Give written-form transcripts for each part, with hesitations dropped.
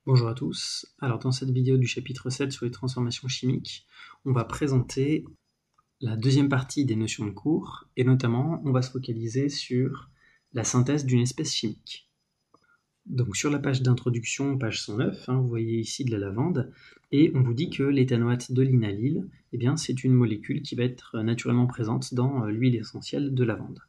Bonjour à tous. Alors dans cette vidéo du chapitre 7 sur les transformations chimiques, on va présenter la deuxième partie des notions de cours et notamment on va se focaliser sur la synthèse d'une espèce chimique. Donc sur la page d'introduction, page 109, vous voyez ici de la lavande et on vous dit que l'éthanoate de linalyle, c'est une molécule qui va être naturellement présente dans l'huile essentielle de lavande.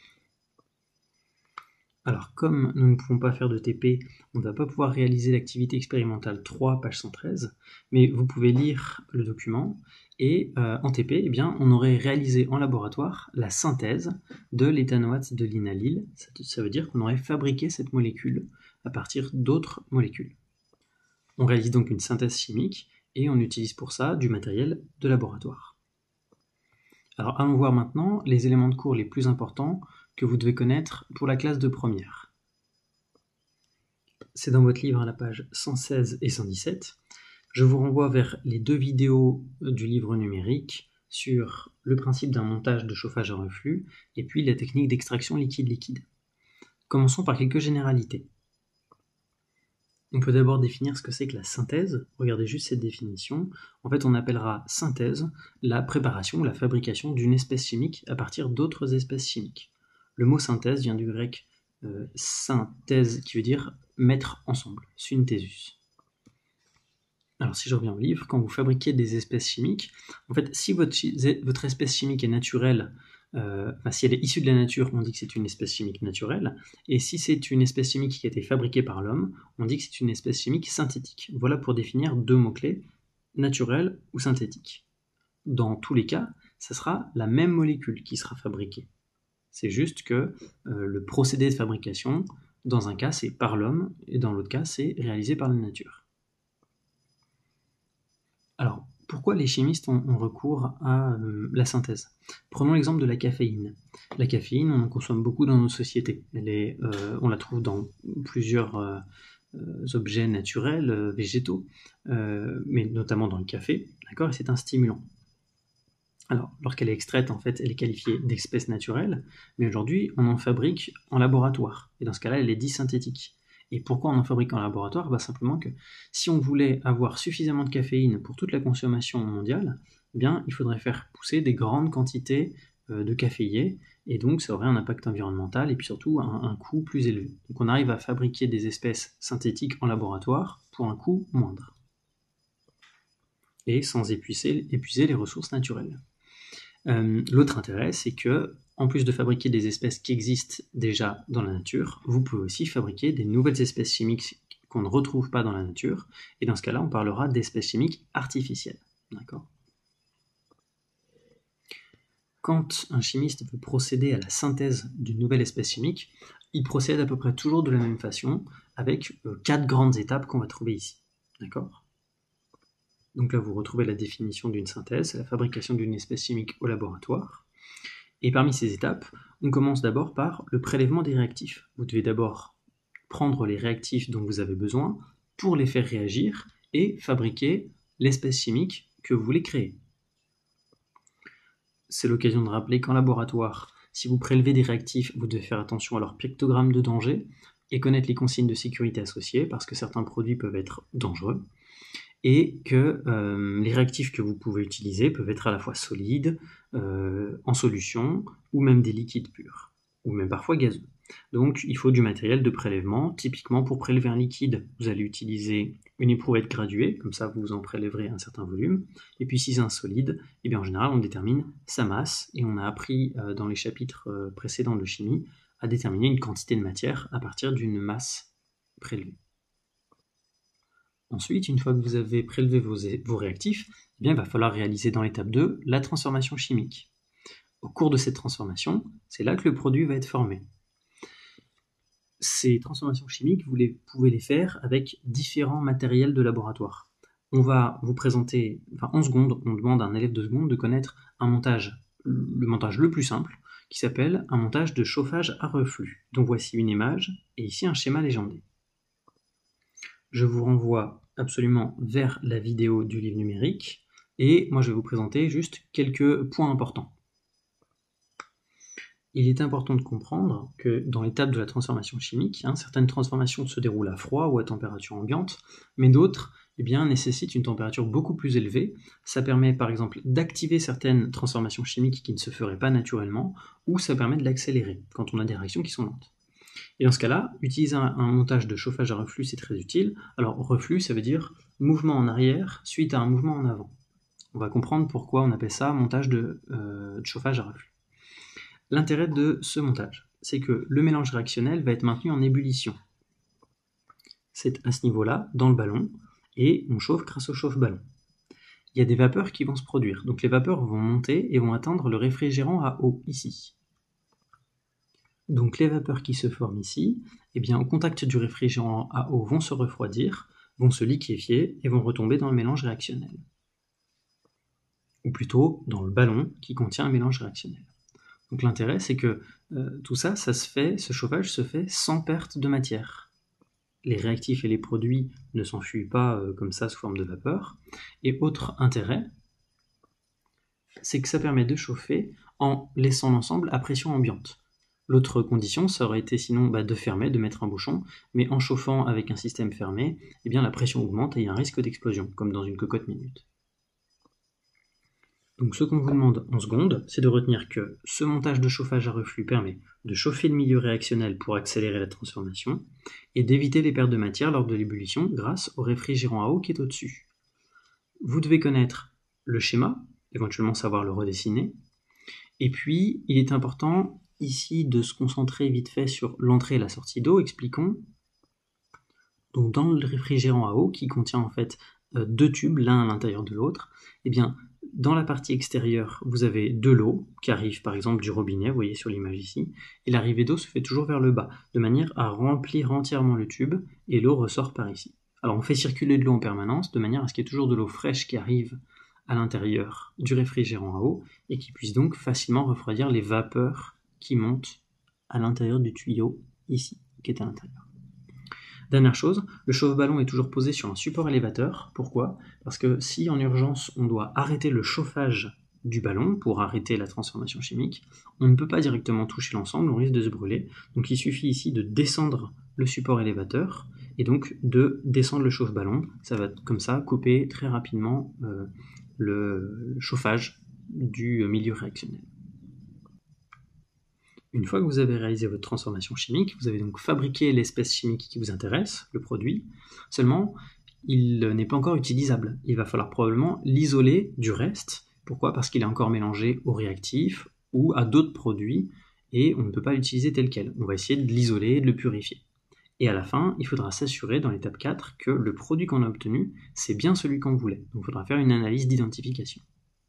Alors, comme nous ne pouvons pas faire de TP, on ne va pas pouvoir réaliser l'activité expérimentale 3, page 113, mais vous pouvez lire le document, et en TP, on aurait réalisé en laboratoire la synthèse de l'éthanoate de linalyle. Ça veut dire qu'on aurait fabriqué cette molécule à partir d'autres molécules. On réalise donc une synthèse chimique, et on utilise pour ça du matériel de laboratoire. Alors, allons voir maintenant les éléments de cours les plus importants que vous devez connaître pour la classe de première. C'est dans votre livre à la page 116 et 117. Je vous renvoie vers les deux vidéos du livre numérique sur le principe d'un montage de chauffage à reflux et puis la technique d'extraction liquide-liquide. Commençons par quelques généralités. On peut d'abord définir ce que c'est que la synthèse. Regardez juste cette définition. En fait, on appellera synthèse la préparation ou la fabrication d'une espèce chimique à partir d'autres espèces chimiques. Le mot synthèse vient du grec synthèse, qui veut dire mettre ensemble, synthesis. Alors si je reviens au livre, quand vous fabriquez des espèces chimiques, en fait, si votre espèce chimique est naturelle, si elle est issue de la nature, on dit que c'est une espèce chimique naturelle, et si c'est une espèce chimique qui a été fabriquée par l'homme, on dit que c'est une espèce chimique synthétique. Voilà pour définir deux mots-clés, naturel ou synthétique. Dans tous les cas, ce sera la même molécule qui sera fabriquée. C'est juste que le procédé de fabrication, dans un cas, c'est par l'homme, et dans l'autre cas, c'est réalisé par la nature. Alors, pourquoi les chimistes ont recours à la synthèse? Prenons l'exemple de la caféine. La caféine, on en consomme beaucoup dans nos sociétés. On la trouve dans plusieurs objets naturels, végétaux, mais notamment dans le café, d'accord? Et c'est un stimulant. Alors, lorsqu'elle est extraite, en fait, elle est qualifiée d'espèce naturelle, mais aujourd'hui, on en fabrique en laboratoire. Et dans ce cas-là, elle est dite synthétique. Et pourquoi on en fabrique en laboratoire? Simplement que si on voulait avoir suffisamment de caféine pour toute la consommation mondiale, il faudrait faire pousser des grandes quantités de caféiers, et donc ça aurait un impact environnemental et puis surtout un coût plus élevé. Donc on arrive à fabriquer des espèces synthétiques en laboratoire pour un coût moindre, et sans épuiser les ressources naturelles. L'autre intérêt, c'est que, en plus de fabriquer des espèces qui existent déjà dans la nature, vous pouvez aussi fabriquer des nouvelles espèces chimiques qu'on ne retrouve pas dans la nature, et dans ce cas-là, on parlera d'espèces chimiques artificielles. D'accord ? Quand un chimiste veut procéder à la synthèse d'une nouvelle espèce chimique, il procède à peu près toujours de la même façon, avec 4 grandes étapes qu'on va trouver ici. D'accord ? Donc là, vous retrouvez la définition d'une synthèse, la fabrication d'une espèce chimique au laboratoire. Et parmi ces étapes, on commence d'abord par le prélèvement des réactifs. Vous devez d'abord prendre les réactifs dont vous avez besoin pour les faire réagir et fabriquer l'espèce chimique que vous voulez créer. C'est l'occasion de rappeler qu'en laboratoire, si vous prélevez des réactifs, vous devez faire attention à leur pictogramme de danger et connaître les consignes de sécurité associées parce que certains produits peuvent être dangereux. Et que les réactifs que vous pouvez utiliser peuvent être à la fois solides, en solution, ou même des liquides purs, ou même parfois gazeux. Donc il faut du matériel de prélèvement. Typiquement pour prélever un liquide, vous allez utiliser une éprouvette graduée, comme ça vous en prélèverez un certain volume. Et puis si c'est un solide, en général on détermine sa masse, et on a appris dans les chapitres précédents de chimie à déterminer une quantité de matière à partir d'une masse prélevée. Ensuite, une fois que vous avez prélevé vos réactifs, il va falloir réaliser dans l'étape 2 la transformation chimique. Au cours de cette transformation, c'est là que le produit va être formé. Ces transformations chimiques, vous pouvez les faire avec différents matériels de laboratoire. On va vous présenter, en seconde, on demande à un élève de seconde de connaître le montage le plus simple, qui s'appelle un montage de chauffage à reflux. Donc voici une image, et ici un schéma légendé. Je vous renvoie absolument vers la vidéo du livre numérique, et moi je vais vous présenter juste quelques points importants. il est important de comprendre que dans l'étape de la transformation chimique, certaines transformations se déroulent à froid ou à température ambiante, mais d'autres nécessitent une température beaucoup plus élevée. Ça permet par exemple d'activer certaines transformations chimiques qui ne se feraient pas naturellement, ou ça permet de l'accélérer quand on a des réactions qui sont lentes. Et dans ce cas-là, utiliser un montage de chauffage à reflux, c'est très utile. Alors reflux, ça veut dire mouvement en arrière suite à un mouvement en avant. On va comprendre pourquoi on appelle ça montage de chauffage à reflux. L'intérêt de ce montage, c'est que le mélange réactionnel va être maintenu en ébullition. C'est à ce niveau-là, dans le ballon, et on chauffe grâce au chauffe-ballon. Il y a des vapeurs qui vont se produire, donc les vapeurs vont monter et vont atteindre le réfrigérant à eau, ici. Donc les vapeurs qui se forment ici, au contact du réfrigérant à eau, vont se refroidir, vont se liquéfier et vont retomber dans le mélange réactionnel. Ou plutôt dans le ballon qui contient un mélange réactionnel. Donc l'intérêt, c'est que tout ça, ce chauffage se fait sans perte de matière. Les réactifs et les produits ne s'enfuient pas comme ça sous forme de vapeur. Et autre intérêt, c'est que ça permet de chauffer en laissant l'ensemble à pression ambiante. L'autre condition, ça aurait été sinon de fermer, de mettre un bouchon, mais en chauffant avec un système fermé, la pression augmente et il y a un risque d'explosion, comme dans une cocotte minute. Donc ce qu'on vous demande en seconde, c'est de retenir que ce montage de chauffage à reflux permet de chauffer le milieu réactionnel pour accélérer la transformation et d'éviter les pertes de matière lors de l'ébullition grâce au réfrigérant à eau qui est au-dessus. Vous devez connaître le schéma, éventuellement savoir le redessiner, et puis il est important ici de se concentrer vite fait sur l'entrée et la sortie d'eau. Expliquons. Donc dans le réfrigérant à eau qui contient en fait deux tubes, l'un à l'intérieur de l'autre, dans la partie extérieure, vous avez de l'eau qui arrive par exemple du robinet, vous voyez sur l'image ici, et l'arrivée d'eau se fait toujours vers le bas, de manière à remplir entièrement le tube, et l'eau ressort par ici. Alors on fait circuler de l'eau en permanence, de manière à ce qu'il y ait toujours de l'eau fraîche qui arrive à l'intérieur du réfrigérant à eau, et qui puisse donc facilement refroidir les vapeurs qui montent à l'intérieur du tuyau, ici, qui est à l'intérieur. Dernière chose, le chauffe-ballon est toujours posé sur un support élévateur. Pourquoi ? Parce que si en urgence on doit arrêter le chauffage du ballon pour arrêter la transformation chimique, on ne peut pas directement toucher l'ensemble, on risque de se brûler. Donc il suffit ici de descendre le support élévateur et donc de descendre le chauffe-ballon. Ça va comme ça couper très rapidement le chauffage du milieu réactionnel. Une fois que vous avez réalisé votre transformation chimique, vous avez donc fabriqué l'espèce chimique qui vous intéresse, le produit, seulement il n'est pas encore utilisable. Il va falloir probablement l'isoler du reste. Pourquoi ? Parce qu'il est encore mélangé au réactif ou à d'autres produits et on ne peut pas l'utiliser tel quel. On va essayer de l'isoler, de le purifier. Et à la fin, il faudra s'assurer dans l'étape 4 que le produit qu'on a obtenu, c'est bien celui qu'on voulait. Donc il faudra faire une analyse d'identification.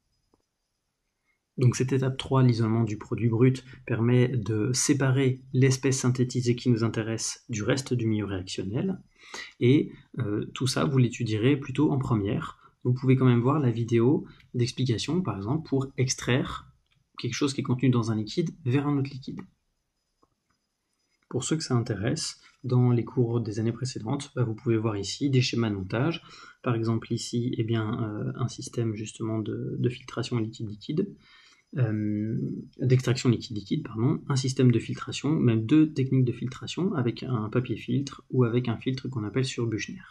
Donc cette étape 3, l'isolement du produit brut, permet de séparer l'espèce synthétisée qui nous intéresse du reste du milieu réactionnel. Et tout ça, vous l'étudierez plutôt en première. Vous pouvez quand même voir la vidéo d'explication, par exemple, pour extraire quelque chose qui est contenu dans un liquide vers un autre liquide. Pour ceux que ça intéresse, dans les cours des années précédentes, vous pouvez voir ici des schémas de montage. Par exemple ici, un système justement de filtration liquide-liquide. D'extraction liquide-liquide, un système de filtration, même deux techniques de filtration avec un papier filtre ou avec un filtre qu'on appelle sur Buchner.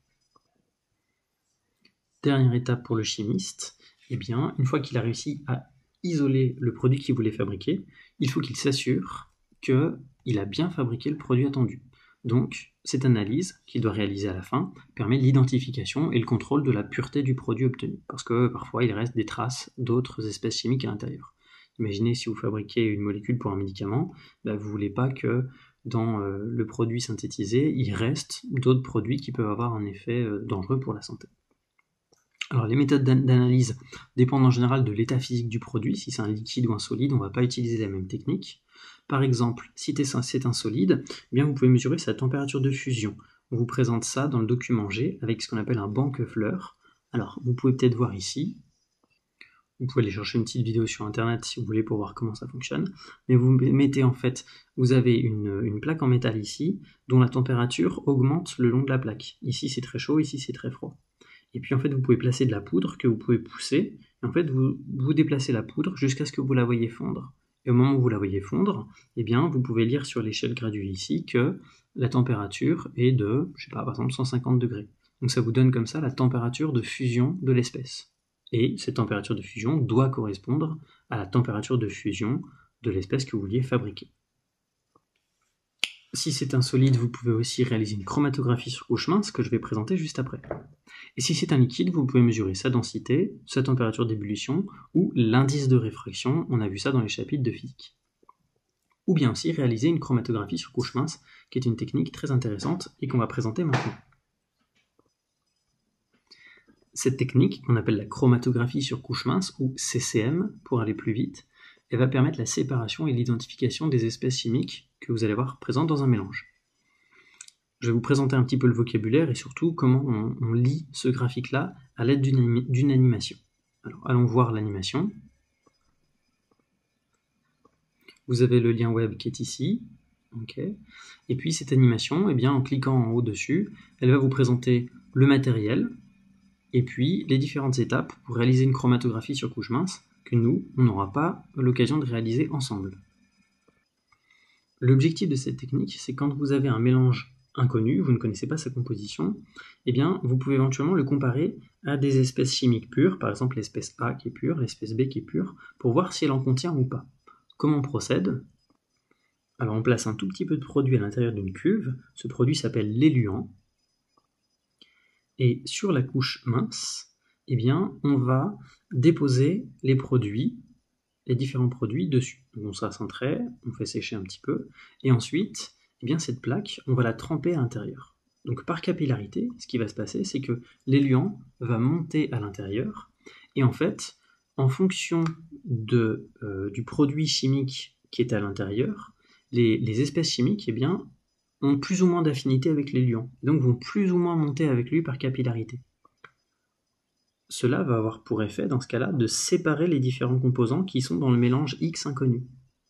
Dernière étape pour le chimiste, une fois qu'il a réussi à isoler le produit qu'il voulait fabriquer, il faut qu'il s'assure qu'il a bien fabriqué le produit attendu. Donc, cette analyse qu'il doit réaliser à la fin permet l'identification et le contrôle de la pureté du produit obtenu, parce que parfois il reste des traces d'autres espèces chimiques à l'intérieur. Imaginez si vous fabriquez une molécule pour un médicament, vous ne voulez pas que dans le produit synthétisé, il reste d'autres produits qui peuvent avoir un effet dangereux pour la santé. Alors les méthodes d'analyse dépendent en général de l'état physique du produit. Si c'est un liquide ou un solide, on ne va pas utiliser la même technique. Par exemple, si c'est un solide, vous pouvez mesurer sa température de fusion. On vous présente ça dans le document G avec ce qu'on appelle un Banck-Höfler. Alors, vous pouvez peut-être voir ici. Vous pouvez aller chercher une petite vidéo sur internet si vous voulez pour voir comment ça fonctionne. Mais vous mettez vous avez une plaque en métal ici, dont la température augmente le long de la plaque. Ici c'est très chaud, ici c'est très froid. Et puis vous pouvez placer de la poudre que vous pouvez pousser. Et vous déplacez la poudre jusqu'à ce que vous la voyez fondre. Et au moment où vous la voyez fondre, eh bien, vous pouvez lire sur l'échelle graduée ici que la température est de, je sais pas, par exemple 150 degrés. Donc ça vous donne comme ça la température de fusion de l'espèce. Et cette température de fusion doit correspondre à la température de fusion de l'espèce que vous vouliez fabriquer. Si c'est un solide, vous pouvez aussi réaliser une chromatographie sur couche mince que je vais présenter juste après. Et si c'est un liquide, vous pouvez mesurer sa densité, sa température d'ébullition ou l'indice de réfraction, on a vu ça dans les chapitres de physique. Ou bien aussi réaliser une chromatographie sur couche mince, qui est une technique très intéressante et qu'on va présenter maintenant. Cette technique, qu'on appelle la chromatographie sur couche mince, ou CCM pour aller plus vite, elle va permettre la séparation et l'identification des espèces chimiques que vous allez voir présentes dans un mélange. Je vais vous présenter un petit peu le vocabulaire et surtout comment on lit ce graphique-là à l'aide d'une animation. Alors, allons voir l'animation. Vous avez le lien web qui est ici. Okay. Et puis cette animation, eh bien, en cliquant en haut dessus, elle va vous présenter le matériel et puis les différentes étapes pour réaliser une chromatographie sur couche mince que nous, on n'aura pas l'occasion de réaliser ensemble. L'objectif de cette technique, c'est quand vous avez un mélange inconnu, vous ne connaissez pas sa composition, eh bien, vous pouvez éventuellement le comparer à des espèces chimiques pures, par exemple l'espèce A qui est pure, l'espèce B qui est pure, pour voir si elle en contient ou pas. Comment on procède? Alors on place un tout petit peu de produit à l'intérieur d'une cuve, ce produit s'appelle l'éluant, et sur la couche mince, eh bien, on va déposer les produits, les différents produits dessus. Donc on s'accentrait, on fait sécher un petit peu, et ensuite, eh bien, cette plaque, on va la tremper à l'intérieur. Donc par capillarité, ce qui va se passer, c'est que l'éluant va monter à l'intérieur, et en fait, en fonction du produit chimique qui est à l'intérieur, les espèces chimiques, eh bien, ont plus ou moins d'affinité avec l'éluant, donc vont plus ou moins monter avec lui par capillarité. Cela va avoir pour effet, dans ce cas-là, de séparer les différents composants qui sont dans le mélange X inconnu.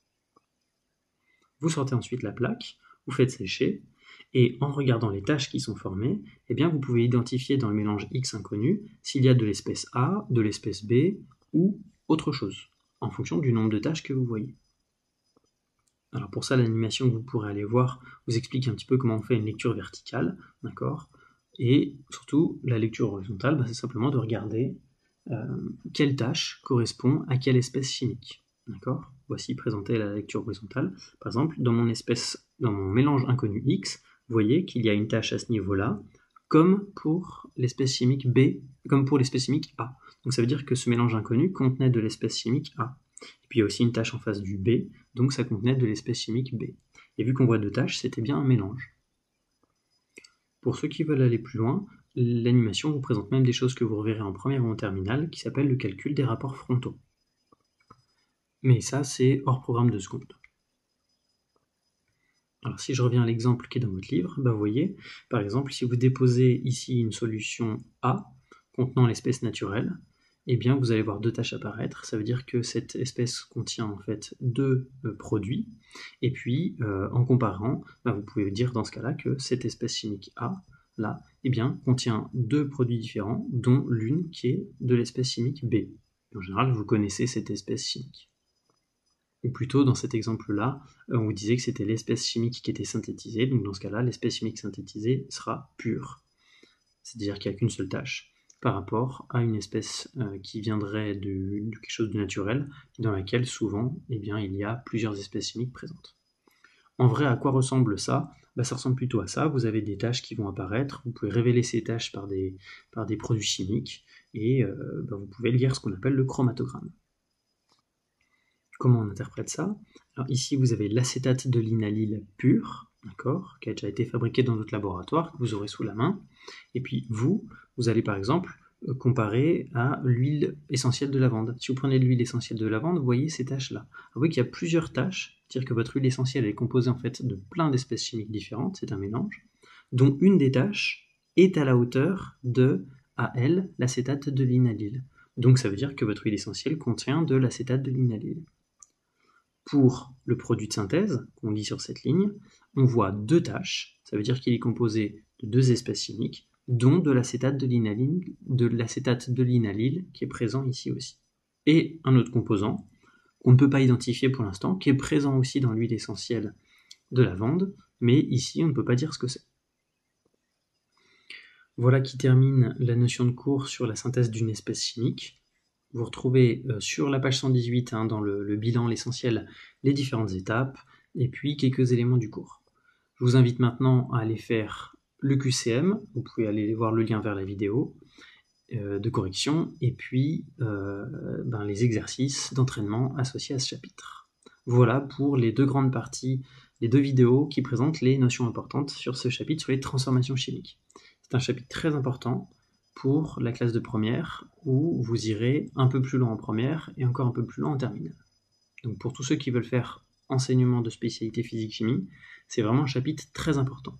Vous sortez ensuite la plaque, vous faites sécher, et en regardant les taches qui sont formées, eh bien vous pouvez identifier dans le mélange X inconnu s'il y a de l'espèce A, de l'espèce B ou autre chose, en fonction du nombre de taches que vous voyez. Alors pour ça, l'animation que vous pourrez aller voir vous explique un petit peu comment on fait une lecture verticale, d'accord? Et surtout, la lecture horizontale, c'est simplement de regarder quelle tâche correspond à quelle espèce chimique. D'accord? Voici présenter la lecture horizontale. Par exemple, dans mon mélange inconnu X, vous voyez qu'il y a une tâche à ce niveau-là, comme pour l'espèce chimique B, comme pour l'espèce chimique A. Donc ça veut dire que ce mélange inconnu contenait de l'espèce chimique A. Et puis il y a aussi une tâche en face du B, donc ça contenait de l'espèce chimique B. Et vu qu'on voit deux tâches, c'était bien un mélange. Pour ceux qui veulent aller plus loin, l'animation vous présente même des choses que vous reverrez en première ou en terminale, qui s'appellent le calcul des rapports frontaux. Mais ça, c'est hors programme de seconde. Alors si je reviens à l'exemple qui est dans votre livre, vous voyez, par exemple, si vous déposez ici une solution A contenant l'espèce naturelle, eh bien vous allez voir deux tâches apparaître. Ça veut dire que cette espèce contient en fait deux produits, et puis en comparant, vous pouvez dire dans ce cas-là que cette espèce chimique A, là, eh bien, contient deux produits différents, dont l'une qui est de l'espèce chimique B. Et en général, vous connaissez cette espèce chimique. Ou plutôt, dans cet exemple-là, on vous disait que c'était l'espèce chimique qui était synthétisée, donc dans ce cas-là, l'espèce chimique synthétisée sera pure. C'est-à-dire qu'il n'y a qu'une seule tâche, par rapport à une espèce qui viendrait de quelque chose de naturel, dans laquelle souvent il y a plusieurs espèces chimiques présentes. En vrai, à quoi ressemble ça? Ça ressemble plutôt à ça. Vous avez des tâches qui vont apparaître, vous pouvez révéler ces tâches par des produits chimiques, et vous pouvez lire ce qu'on appelle le chromatogramme. Comment on interprète ça? Alors ici, vous avez l'acétate de linalyle pur, d'accord, qui a déjà été fabriqué dans notre laboratoire, que vous aurez sous la main. Et puis vous allez par exemple comparer à l'huile essentielle de lavande. Si vous prenez de l'huile essentielle de lavande, vous voyez ces taches-là. Vous voyez qu'il y a plusieurs taches, c'est-à-dire que votre huile essentielle est composée en fait de plein d'espèces chimiques différentes, c'est un mélange, dont une des taches est à la hauteur de AL, l'acétate de linalyle. Donc ça veut dire que votre huile essentielle contient de l'acétate de linalyle. Pour le produit de synthèse, qu'on lit sur cette ligne, on voit deux taches, ça veut dire qu'il est composé de deux espèces chimiques, dont de l'acétate de linalyle qui est présent ici aussi. Et un autre composant, qu'on ne peut pas identifier pour l'instant, qui est présent aussi dans l'huile essentielle de lavande, mais ici on ne peut pas dire ce que c'est. Voilà qui termine la notion de cours sur la synthèse d'une espèce chimique. Vous retrouvez sur la page 118, dans le bilan, l'essentiel, les différentes étapes, et puis quelques éléments du cours. Je vous invite maintenant à aller faire le QCM, vous pouvez aller voir le lien vers la vidéo de correction, et puis les exercices d'entraînement associés à ce chapitre. Voilà pour les deux grandes parties, les deux vidéos qui présentent les notions importantes sur ce chapitre sur les transformations chimiques. C'est un chapitre très important pour la classe de première, où vous irez un peu plus loin en première et encore un peu plus loin en terminale. Donc pour tous ceux qui veulent faire enseignement de spécialité physique-chimie, c'est vraiment un chapitre très important.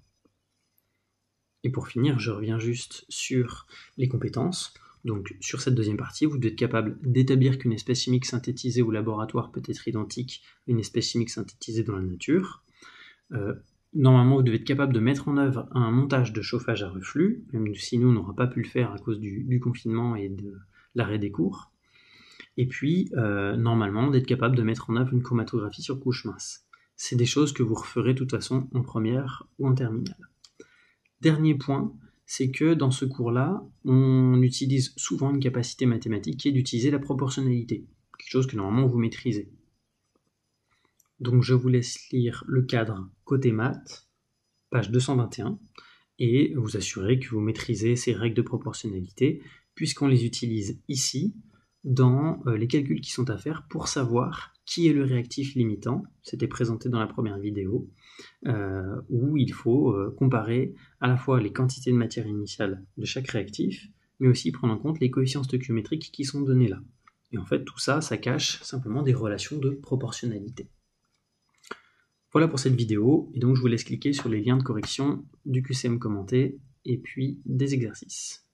Et pour finir, je reviens juste sur les compétences. Donc sur cette deuxième partie, vous devez être capable d'établir qu'une espèce chimique synthétisée au laboratoire peut être identique à une espèce chimique synthétisée dans la nature. Normalement, vous devez être capable de mettre en œuvre un montage de chauffage à reflux, même si nous, on n'aura pas pu le faire à cause du confinement et de l'arrêt des cours. Et puis, normalement, d'être capable de mettre en œuvre une chromatographie sur couche mince. C'est des choses que vous referez de toute façon en première ou en terminale. Dernier point, c'est que dans ce cours-là, on utilise souvent une capacité mathématique qui est d'utiliser la proportionnalité, quelque chose que normalement vous maîtrisez. Donc je vous laisse lire le cadre côté maths, page 221, et vous assurer que vous maîtrisez ces règles de proportionnalité, puisqu'on les utilise ici, dans les calculs qui sont à faire pour savoir qui est le réactif limitant. C'était présenté dans la première vidéo, où il faut comparer à la fois les quantités de matière initiale de chaque réactif, mais aussi prendre en compte les coefficients stoichiométriques qui sont donnés là. Et en fait, tout ça, ça cache simplement des relations de proportionnalité. Voilà pour cette vidéo, et donc je vous laisse cliquer sur les liens de correction du QCM commenté, et puis des exercices.